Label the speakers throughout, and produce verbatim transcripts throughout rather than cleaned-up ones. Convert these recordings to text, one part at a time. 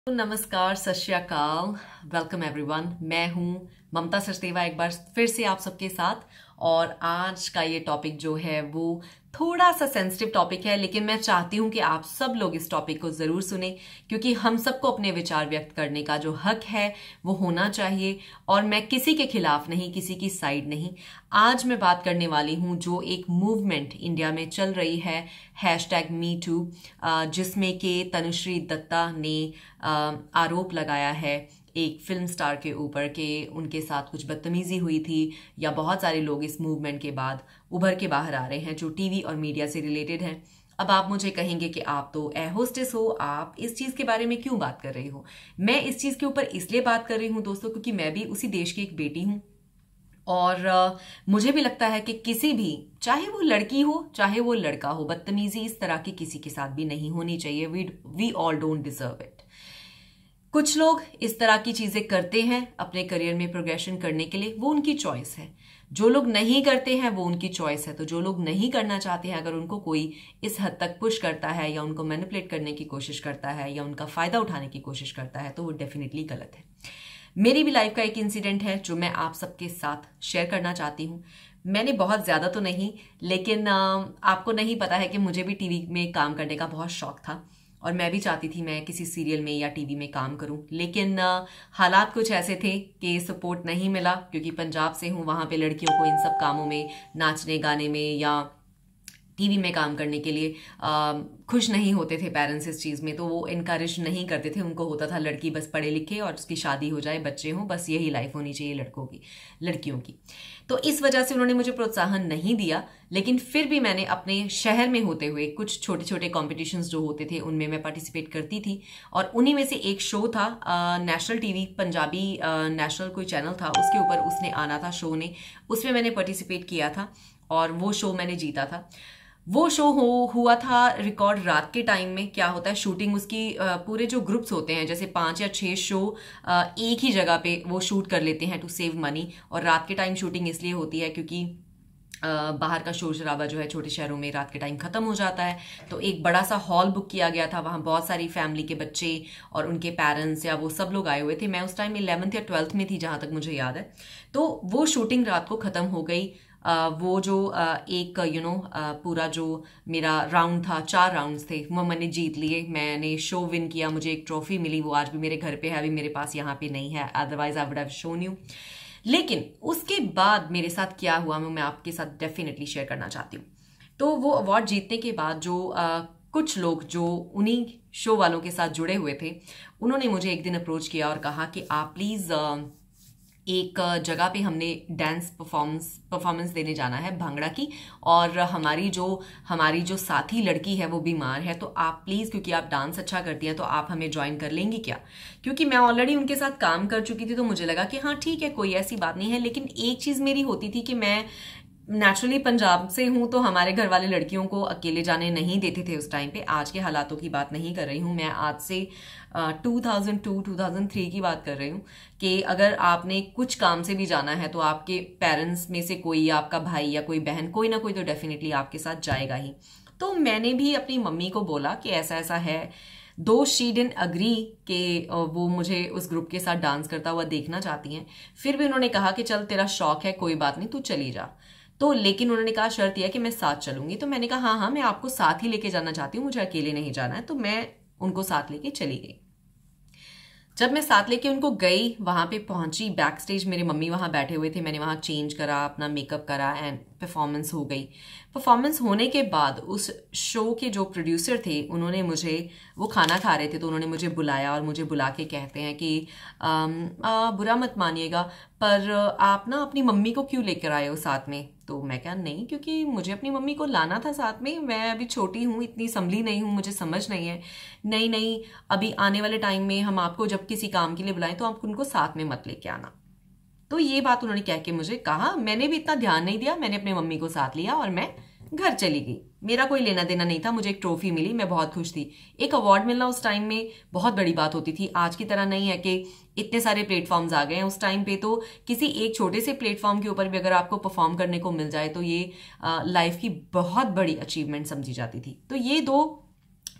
Speaker 1: नमस्कार, सत श्री अकाल, वेलकम एवरीवन। मैं हूं ममता सचदेवा एक बार फिर से आप सबके साथ। और आज का ये टॉपिक जो है वो थोड़ा सा सेंसिटिव टॉपिक है, लेकिन मैं चाहती हूं कि आप सब लोग इस टॉपिक को जरूर सुने, क्योंकि हम सबको अपने विचार व्यक्त करने का जो हक है वो होना चाहिए। और मैं किसी के खिलाफ नहीं, किसी की साइड नहीं। आज मैं बात करने वाली हूं जो एक मूवमेंट इंडिया में चल रही है, हैशटैग मी टू, जिसमें कि तनुश्री दत्ता ने आरोप लगाया है एक फिल्म स्टार के ऊपर के उनके साथ कुछ बदतमीजी हुई थी, या बहुत सारे लोग इस मूवमेंट के बाद उभर के बाहर आ रहे हैं जो टीवी और मीडिया से रिलेटेड हैं। अब आप मुझे कहेंगे कि आप तो एयर होस्टेस हो, आप इस चीज के बारे में क्यों बात कर रही हो। मैं इस चीज के ऊपर इसलिए बात कर रही हूं दोस्तों, क्योंकि मैं भी उसी देश की एक बेटी हूं। और uh, मुझे भी लगता है कि किसी भी, चाहे वो लड़की हो चाहे वो लड़का हो, बदतमीजी इस तरह की किसी के साथ भी नहीं होनी चाहिए। We we all don't deserve it. कुछ लोग इस तरह की चीजें करते हैं अपने करियर में प्रोग्रेशन करने के लिए, वो उनकी चॉइस है। जो लोग नहीं करते हैं वो उनकी चॉइस है। तो जो लोग नहीं करना चाहते हैं, अगर उनको कोई इस हद तक पुश करता है या उनको मैनिपुलेट करने की कोशिश करता है या उनका फायदा उठाने की कोशिश करता है, तो वो डेफिनेटली गलत है। मेरी भी लाइफ का एक इंसिडेंट है जो मैं आप सबके साथ शेयर करना चाहती हूँ। मैंने बहुत ज्यादा तो नहीं, लेकिन आपको नहीं पता है कि मुझे भी टीवी में काम करने का बहुत शौक था और मैं भी चाहती थी मैं किसी सीरियल में या टीवी में काम करूं। लेकिन हालात कुछ ऐसे थे कि सपोर्ट नहीं मिला, क्योंकि पंजाब से हूं, वहां पे लड़कियों को इन सब कामों में, नाचने गाने में या टीवी में काम करने के लिए आ, खुश नहीं होते थे पेरेंट्स इस चीज़ में। तो वो इनकरेज नहीं करते थे। उनको होता था लड़की बस पढ़े लिखे और उसकी शादी हो जाए, बच्चे हों, बस यही लाइफ होनी चाहिए लड़कों की, लड़कियों की। तो इस वजह से उन्होंने मुझे प्रोत्साहन नहीं दिया। लेकिन फिर भी मैंने अपने शहर में होते हुए कुछ छोटे छोटे कॉम्पिटिशन्स जो होते थे उनमें मैं पार्टिसिपेट करती थी। और उन्हीं में से एक शो था, नेशनल टीवी, पंजाबी नेशनल कोई चैनल था, उसके ऊपर उसने आना था शो ने, उसमें मैंने पार्टिसिपेट किया था और वो शो मैंने जीता था। वो शो हो हुआ था रिकॉर्ड रात के टाइम में। क्या होता है, शूटिंग उसकी पूरे जो ग्रुप्स होते हैं, जैसे पांच या छह शो एक ही जगह पे वो शूट कर लेते हैं टू सेव मनी। और रात के टाइम शूटिंग इसलिए होती है क्योंकि बाहर का शोर शराबा जो है छोटे शहरों में रात के टाइम खत्म हो जाता है। तो एक बड़ा सा हॉल बुक किया गया था, वहां बहुत सारी फैमिली के बच्चे और उनके पेरेंट्स या वो सब लोग आए हुए थे। मैं उस टाइम इलेवेंथ या ट्वेल्थ में थी, जहां तक मुझे याद है। तो वो शूटिंग रात को खत्म हो गई। Uh, वो जो uh, एक यू नो uh, पूरा जो मेरा राउंड था, चार राउंड्स थे, वो मैंने जीत लिए। मैंने शो विन किया, मुझे एक ट्रॉफी मिली, वो आज भी मेरे घर पे है, अभी मेरे पास यहाँ पे नहीं है, otherwise I would have shown you. लेकिन उसके बाद मेरे साथ क्या हुआ मैं आपके साथ डेफिनेटली शेयर करना चाहती हूँ। तो वो अवार्ड जीतने के बाद जो uh, कुछ लोग जो उन्हीं शो वालों के साथ जुड़े हुए थे, उन्होंने मुझे एक दिन अप्रोच किया और कहा कि आप प्लीज uh, एक जगह पे हमने डांस परफॉर्मेंस परफॉर्मेंस देने जाना है भांगड़ा की, और हमारी जो हमारी जो साथी लड़की है वो बीमार है, तो आप प्लीज, क्योंकि आप डांस अच्छा करती हैं, तो आप हमें ज्वाइन कर लेंगी क्या। क्योंकि मैं ऑलरेडी उनके साथ काम कर चुकी थी, तो मुझे लगा कि हाँ ठीक है, कोई ऐसी बात नहीं है। लेकिन एक चीज मेरी होती थी कि मैं नेचुरली पंजाब से हूं, तो हमारे घर वाले लड़कियों को अकेले जाने नहीं देते थे उस टाइम पे। आज के हालातों की बात नहीं कर रही हूं मैं, आज से two thousand two two thousand three की बात कर रही हूँ कि अगर आपने कुछ काम से भी जाना है तो आपके पेरेंट्स में से कोई, या आपका भाई या कोई बहन, कोई ना कोई तो डेफिनेटली आपके साथ जाएगा ही। तो मैंने भी अपनी मम्मी को बोला कि ऐसा ऐसा है। दो शी डिडंट अग्री कि वो मुझे उस ग्रुप के साथ डांस करता हुआ देखना चाहती हैं, फिर भी उन्होंने कहा कि चल तेरा शौक है, कोई बात नहीं, तू चली जा। तो लेकिन उन्होंने कहा शर्त यह है कि मैं साथ चलूंगी। तो मैंने कहा हाँ हाँ, मैं आपको साथ ही लेके जाना चाहती हूँ, मुझे अकेले नहीं जाना है। तो मैं उनको साथ लेके चली गई। जब मैं साथ लेके उनको गई, वहां पे पहुंची, बैक स्टेज मेरे मम्मी वहां बैठे हुए थे, मैंने वहां चेंज करा, अपना मेकअप करा एंड परफॉर्मेंस हो गई। परफॉर्मेंस होने के बाद उस शो के जो प्रोड्यूसर थे, उन्होंने मुझे, वो खाना खा रहे थे, तो उन्होंने मुझे बुलाया और मुझे बुला के कहते हैं कि आम, आ, बुरा मत मानिएगा, पर आप ना अपनी मम्मी को क्यों लेकर आए हो साथ में। तो मैं क्या, नहीं, क्योंकि मुझे अपनी मम्मी को लाना था साथ में, मैं अभी छोटी हूँ, इतनी संभली नहीं हूँ, मुझे समझ नहीं है। नहीं नहीं, अभी आने वाले टाइम में हम आपको जब किसी काम के लिए बुलाएं तो आप उनको साथ में मत लेके आना। तो ये बात उन्होंने कह के मुझे कहा। मैंने भी इतना ध्यान नहीं दिया, मैंने अपनी मम्मी को साथ लिया और मैं घर चली गई। मेरा कोई लेना देना नहीं था, मुझे एक ट्रॉफी मिली, मैं बहुत खुश थी। एक अवार्ड मिलना उस टाइम में बहुत बड़ी बात होती थी। आज की तरह नहीं है कि इतने सारे प्लेटफॉर्म्स आ गए हैं। उस टाइम पे तो किसी एक छोटे से प्लेटफॉर्म के ऊपर भी अगर आपको परफॉर्म करने को मिल जाए तो ये लाइफ की बहुत बड़ी अचीवमेंट समझी जाती थी। तो ये दो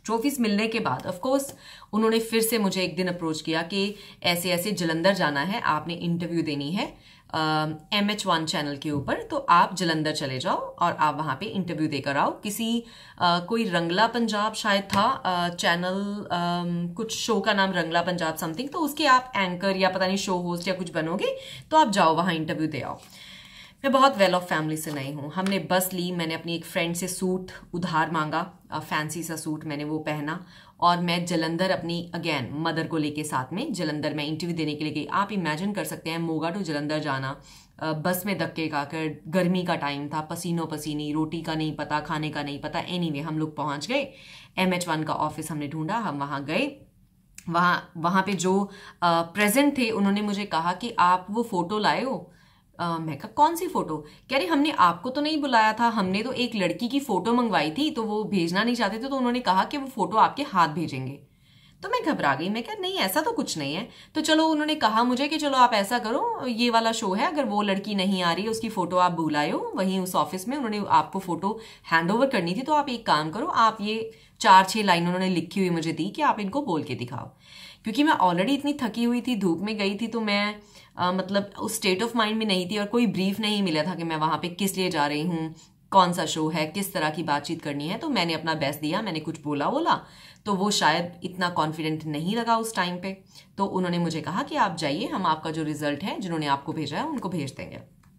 Speaker 1: ट्रॉफीज मिलने के बाद ऑफ कोर्स उन्होंने फिर से मुझे एक दिन अप्रोच किया कि ऐसे ऐसे जलंधर जाना है, आपने इंटरव्यू देनी है एम एच वन चैनल के ऊपर, तो आप जलंधर चले जाओ और आप वहां पे इंटरव्यू देकर आओ। किसी uh, कोई रंगला पंजाब शायद था चैनल, uh, कुछ शो का नाम रंगला पंजाब समथिंग, तो उसके आप एंकर या पता नहीं शो होस्ट या कुछ बनोगे, तो आप जाओ वहां इंटरव्यू दे आओ। मैं बहुत वेल ऑफ फैमिली से नहीं हूँ। हमने बस ली, मैंने अपनी एक फ्रेंड से सूट उधार मांगा, फैंसी सा सूट, मैंने वो पहना और मैं जलंधर अपनी अगेन मदर को लेके साथ में जलंधर मैं इंटरव्यू देने के लिए गई। आप इमेजिन कर सकते हैं मोगा टू जलंधर जाना, बस में धक्के खाकर, गर्मी का टाइम था, पसीनो पसीनी, रोटी का नहीं पता, खाने का नहीं पता। एनीवे हम लोग पहुंच गए, एम एच वन का ऑफिस हमने ढूंढा, हम वहां गए। वहाँ वहाँ पे जो प्रेजेंट थे उन्होंने मुझे कहा कि आप वो फोटो लाए हो। Uh, मैं कहा कौन सी फोटो? कह रही हमने आपको तो नहीं बुलाया था, हमने तो एक लड़की की फोटो मंगवाई थी, तो वो भेजना नहीं चाहते थे, तो उन्होंने कहा कि वो फोटो आपके हाथ भेजेंगे। तो मैं घबरा गई, मैं कहा नहीं ऐसा तो कुछ नहीं है। तो चलो उन्होंने कहा मुझे कि चलो आप ऐसा करो, ये वाला शो है, अगर वो लड़की नहीं आ रही उसकी फोटो आप बुलाए हो वहीं उस ऑफिस में, उन्होंने आपको फोटो हैंड ओवर करनी थी, तो आप एक काम करो, आप ये चार छह लाइन उन्होंने लिखी हुई मुझे दी कि आप इनको बोल के दिखाओ। क्योंकि मैं ऑलरेडी इतनी थकी हुई थी, धूप में गई थी, तो मैं आ, मतलब उस स्टेट ऑफ माइंड में नहीं थी और कोई ब्रीफ नहीं मिला था कि मैं वहां पे किस लिए जा रही हूँ, कौन सा शो है, किस तरह की बातचीत करनी है। तो मैंने अपना बेस्ट दिया, मैंने कुछ बोला बोला तो वो शायद इतना कॉन्फिडेंट नहीं लगा उस टाइम पे, तो उन्होंने मुझे कहा कि आप जाइए, हम आपका जो रिजल्ट है जिन्होंने आपको भेजा है उनको भेज देंगे।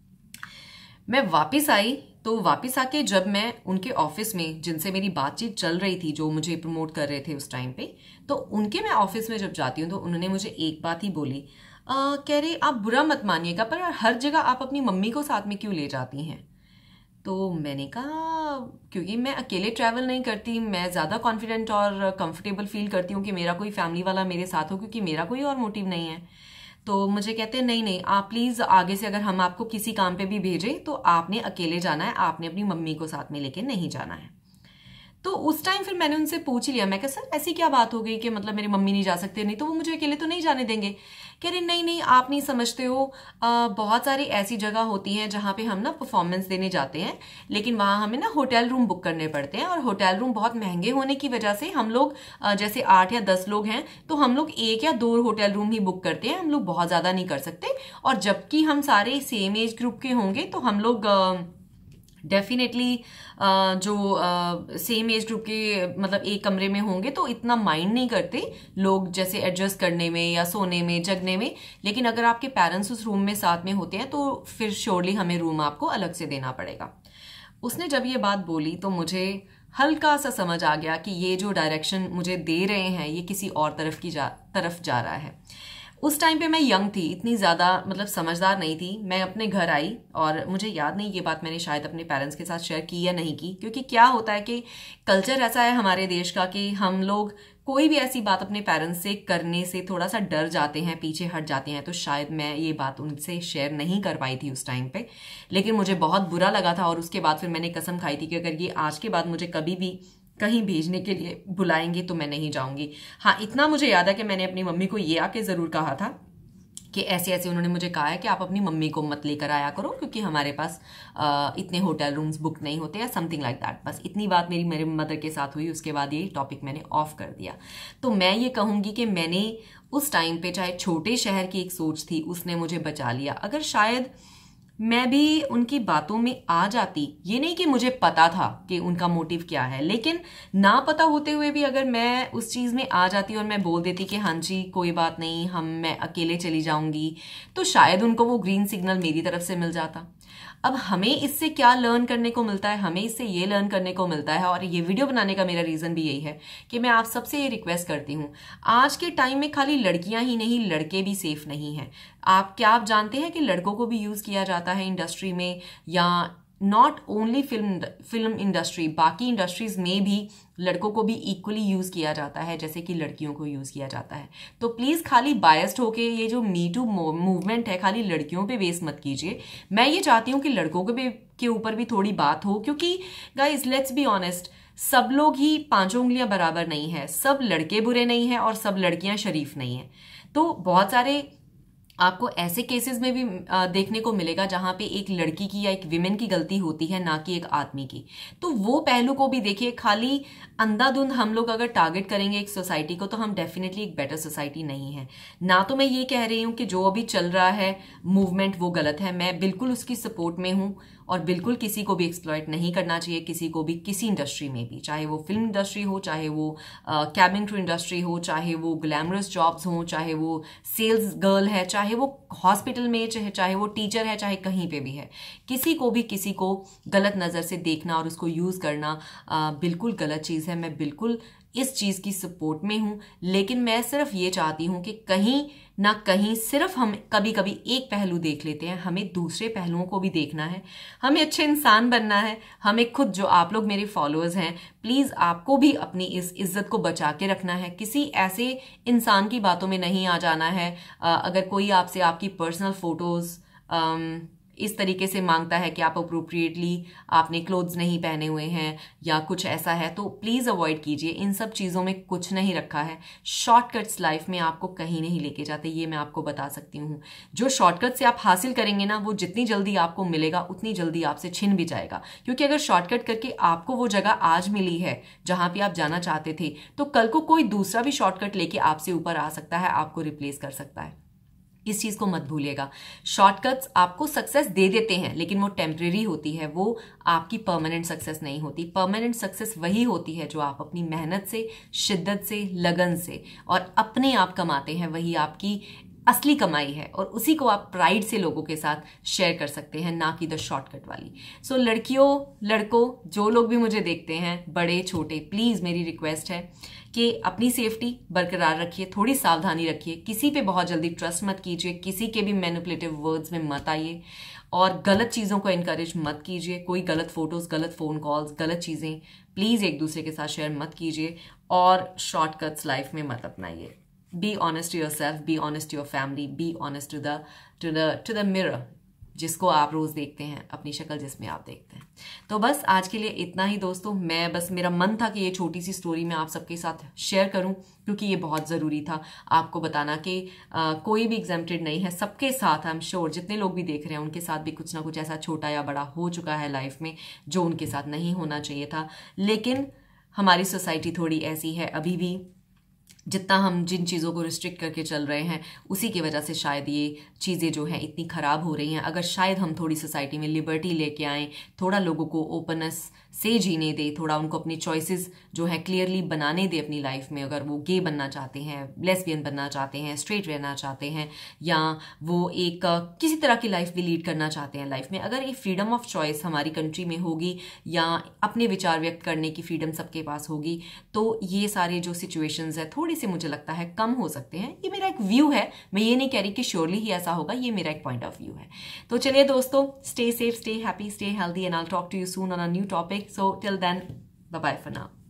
Speaker 1: मैं वापस आई, तो वापस आके जब मैं उनके ऑफिस में जिनसे मेरी बातचीत चल रही थी, जो मुझे प्रमोट कर रहे थे उस टाइम पे, तो उनके मैं ऑफिस में जब जाती हूँ तो उन्होंने मुझे एक बात ही बोली, आ, कह रही आप बुरा मत मानिएगा पर हर जगह आप अपनी मम्मी को साथ में क्यों ले जाती हैं? तो मैंने कहा क्योंकि मैं अकेले ट्रैवल नहीं करती, मैं ज़्यादा कॉन्फिडेंट और कंफर्टेबल फील करती हूँ कि मेरा कोई फैमिली वाला मेरे साथ हो, क्योंकि मेरा कोई और मोटिव नहीं है। तो मुझे कहते हैं नहीं नहीं आप प्लीज़ आगे से अगर हम आपको किसी काम पे भी भेजें तो आपने अकेले जाना है, आपने अपनी मम्मी को साथ में लेके नहीं जाना है। तो उस टाइम फिर मैंने उनसे पूछ लिया, मैं कहा सर ऐसी क्या बात हो गई कि मतलब मेरी मम्मी नहीं जा सकते, नहीं तो वो मुझे अकेले तो नहीं जाने देंगे? कह रहे नहीं नहीं आप नहीं समझते हो, आ, बहुत सारी ऐसी जगह होती हैं जहाँ पे हम ना परफॉर्मेंस देने जाते हैं, लेकिन वहाँ हमें ना होटल रूम बुक करने पड़ते हैं और होटल रूम बहुत महंगे होने की वजह से हम लोग जैसे आठ या दस लोग हैं तो हम लोग एक या दो होटल रूम ही बुक करते हैं, हम लोग बहुत ज़्यादा नहीं कर सकते। और जबकि हम सारे सेम एज ग्रुप के होंगे तो हम लोग डेफिनेटली uh, जो सेम एज ग्रुप के मतलब एक कमरे में होंगे तो इतना माइंड नहीं करते लोग जैसे एडजस्ट करने में या सोने में जगने में, लेकिन अगर आपके पेरेंट्स उस रूम में साथ में होते हैं तो फिर श्योरली हमें रूम आपको अलग से देना पड़ेगा। उसने जब ये बात बोली तो मुझे हल्का सा समझ आ गया कि ये जो डायरेक्शन मुझे दे रहे हैं ये किसी और तरफ की जा तरफ जा रहा है। उस टाइम पे मैं यंग थी, इतनी ज़्यादा मतलब समझदार नहीं थी। मैं अपने घर आई और मुझे याद नहीं ये बात मैंने शायद अपने पेरेंट्स के साथ शेयर की या नहीं की, क्योंकि क्या होता है कि कल्चर ऐसा है हमारे देश का कि हम लोग कोई भी ऐसी बात अपने पेरेंट्स से करने से थोड़ा सा डर जाते हैं, पीछे हट जाते हैं। तो शायद मैं ये बात उनसे शेयर नहीं कर पाई थी उस टाइम पे, लेकिन मुझे बहुत बुरा लगा था और उसके बाद फिर मैंने कसम खाई थी कि अगर ये आज के बाद मुझे कभी भी कहीं भेजने के लिए बुलाएंगे तो मैं नहीं जाऊंगी। हाँ इतना मुझे याद है कि मैंने अपनी मम्मी को ये आके ज़रूर कहा था कि ऐसे ऐसे उन्होंने मुझे कहा है कि आप अपनी मम्मी को मत लेकर आया करो क्योंकि हमारे पास आ, इतने होटल रूम्स बुक नहीं होते या समथिंग लाइक दैट। बस इतनी बात मेरी मेरे मदर के साथ हुई, उसके बाद ये टॉपिक मैंने ऑफ कर दिया। तो मैं ये कहूँगी कि मैंने उस टाइम पे चाहे छोटे शहर की एक सोच थी उसने मुझे बचा लिया। अगर शायद मैं भी उनकी बातों में आ जाती, ये नहीं कि मुझे पता था कि उनका मोटिव क्या है, लेकिन ना पता होते हुए भी अगर मैं उस चीज़ में आ जाती और मैं बोल देती कि हाँ जी कोई बात नहीं हम मैं अकेले चली जाऊंगी, तो शायद उनको वो ग्रीन सिग्नल मेरी तरफ से मिल जाता। अब हमें इससे क्या लर्न करने को मिलता है? हमें इससे ये लर्न करने को मिलता है, और ये वीडियो बनाने का मेरा रीज़न भी यही है कि मैं आप सबसे ये रिक्वेस्ट करती हूँ, आज के टाइम में खाली लड़कियां ही नहीं लड़के भी सेफ नहीं हैं। आप क्या आप जानते हैं कि लड़कों को भी यूज़ किया जाता है इंडस्ट्री में, या not only film film industry, बाकी इंडस्ट्रीज में भी लड़कों को भी इक्वली यूज़ किया जाता है जैसे कि लड़कियों को यूज़ किया जाता है। तो प्लीज़ खाली बायस्ड होके ये जो मी टू मूवमेंट है खाली लड़कियों पे बेस मत कीजिए। मैं ये चाहती हूँ कि लड़कों के के ऊपर भी थोड़ी बात हो, क्योंकि गाइज लेट्स बी ऑनेस्ट, सब लोग ही पांचों उंगलियां बराबर नहीं है, सब लड़के बुरे नहीं हैं और सब लड़कियां शरीफ नहीं हैं। तो बहुत सारे आपको ऐसे केसेस में भी देखने को मिलेगा जहां पे एक लड़की की या एक विमेन की गलती होती है, ना कि एक आदमी की। तो वो पहलू को भी देखिए। खाली अंधाधुंध हम लोग अगर टारगेट करेंगे एक सोसाइटी को, तो हम डेफिनेटली एक बेटर सोसाइटी नहीं है। ना तो मैं ये कह रही हूं कि जो अभी चल रहा है मूवमेंट वो गलत है, मैं बिल्कुल उसकी सपोर्ट में हूं, और बिल्कुल किसी को भी एक्सप्लॉइट नहीं करना चाहिए, किसी को भी, किसी इंडस्ट्री में भी, चाहे वो फिल्म इंडस्ट्री हो, चाहे वो कैबिन क्रू इंडस्ट्री हो, चाहे वो ग्लैमरस जॉब्स हो, चाहे वो सेल्स गर्ल है, चाहे वो हॉस्पिटल में, चाहे चाहे वो टीचर है, चाहे कहीं पे भी है। किसी को भी किसी को गलत नज़र से देखना और उसको यूज़ करना आ, बिल्कुल गलत चीज़ है। मैं बिल्कुल इस चीज़ की सपोर्ट में हूँ, लेकिन मैं सिर्फ ये चाहती हूँ कि कहीं ना कहीं सिर्फ हम कभी कभी एक पहलू देख लेते हैं, हमें दूसरे पहलुओं को भी देखना है, हमें अच्छे इंसान बनना है। हमें खुद, जो आप लोग मेरे फॉलोअर्स हैं, प्लीज़ आपको भी अपनी इस इज्जत को बचा के रखना है। किसी ऐसे इंसान की बातों में नहीं आ जाना है। अगर कोई आपसे आपकी पर्सनल फोटोज़ इस तरीके से मांगता है कि आप अप्रोप्रिएटली आपने क्लोथ्स नहीं पहने हुए हैं या कुछ ऐसा है, तो प्लीज़ अवॉइड कीजिए। इन सब चीज़ों में कुछ नहीं रखा है। शॉर्टकट्स लाइफ में आपको कहीं नहीं लेके जाते, ये मैं आपको बता सकती हूँ। जो शॉर्टकट से आप हासिल करेंगे ना, वो जितनी जल्दी आपको मिलेगा उतनी जल्दी आपसे छिन भी जाएगा। क्योंकि अगर शॉर्टकट करके आपको वो जगह आज मिली है जहाँ पे आप जाना चाहते थे, तो कल को कोई दूसरा भी शॉर्टकट लेके आपसे ऊपर आ सकता है, आपको रिप्लेस कर सकता है। इस चीज को मत भूलिएगा। शॉर्टकट्स आपको सक्सेस दे देते हैं, लेकिन वो टेम्परेरी होती है, वो आपकी परमानेंट सक्सेस नहीं होती। परमानेंट सक्सेस वही होती है जो आप अपनी मेहनत से, शिद्दत से, लगन से और अपने आप कमाते हैं, वही आपकी असली कमाई है, और उसी को आप प्राइड से लोगों के साथ शेयर कर सकते हैं, ना कि द शॉर्टकट वाली। सो so, लड़कियों, लड़कों, जो लोग भी मुझे देखते हैं, बड़े छोटे, प्लीज मेरी रिक्वेस्ट है कि अपनी सेफ्टी बरकरार रखिए, थोड़ी सावधानी रखिए, किसी पे बहुत जल्दी ट्रस्ट मत कीजिए, किसी के भी मैनिपुलेटिव वर्ड्स में मत आइए, और गलत चीज़ों को इनकरेज मत कीजिए। कोई गलत फोटोज, गलत फोन कॉल्स, गलत चीज़ें प्लीज़ एक दूसरे के साथ शेयर मत कीजिए, और शॉर्टकट्स लाइफ में मत अपनाइए। Be honest to yourself, be honest to your family, be honest to the to the to the mirror जिसको आप रोज देखते हैं, अपनी शक्ल जिसमें आप देखते हैं। तो बस आज के लिए इतना ही दोस्तों। मैं बस, मेरा मन था कि ये छोटी सी स्टोरी मैं आप सबके साथ शेयर करूं, क्योंकि ये बहुत ज़रूरी था आपको बताना कि आ, कोई भी एग्जेम्प्टेड नहीं है। सबके साथ, आई एम श्योर जितने लोग भी देख रहे हैं उनके साथ भी कुछ ना कुछ ऐसा छोटा या बड़ा हो चुका है लाइफ में, जो उनके साथ नहीं होना चाहिए था। लेकिन हमारी सोसाइटी थोड़ी ऐसी है अभी भी, जितना हम जिन चीज़ों को रिस्ट्रिक्ट करके चल रहे हैं, उसी की वजह से शायद ये चीज़ें जो हैं इतनी ख़राब हो रही हैं। अगर शायद हम थोड़ी सोसाइटी में लिबर्टी लेके आएँ, थोड़ा लोगों को ओपननेस से जीने दे, थोड़ा उनको अपनी चॉइसेस जो है क्लियरली बनाने दे अपनी लाइफ में। अगर वो गे बनना चाहते हैं, लेस्बियन बनना चाहते हैं, स्ट्रेट रहना चाहते हैं, या वो एक किसी तरह की लाइफ भी लीड करना चाहते हैं लाइफ में, अगर ये फ्रीडम ऑफ चॉइस हमारी कंट्री में होगी, या अपने विचार व्यक्त करने की फ्रीडम सबके पास होगी, तो ये सारे जो सिचुएशंस है थोड़ी से मुझे लगता है कम हो सकते हैं। ये मेरा एक व्यू है, मैं ये नहीं कह रही कि श्योरली ही ऐसा होगा, ये मेरा एक पॉइंट ऑफ व्यू है। तो चलिए दोस्तों, stay safe, stay happy, stay healthy, and I will talk to you soon on a new topic. So till then, bye bye for now.